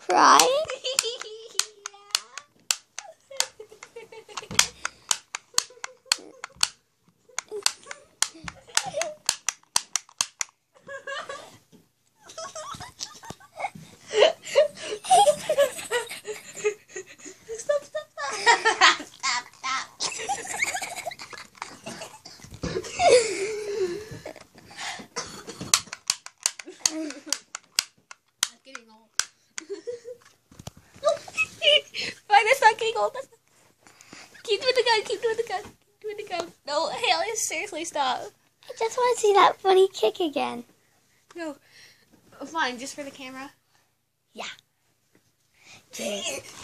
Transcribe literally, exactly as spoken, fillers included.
crying? Stop, stop, stop. Stop, stop. I'm getting old. Fine, that's not getting old. That's not... Keep doing the gun, keep doing the gun, keep doing the gun. No, Haley, seriously, stop. I just want to see that funny kick again. No. Fine, just for the camera. Yeah.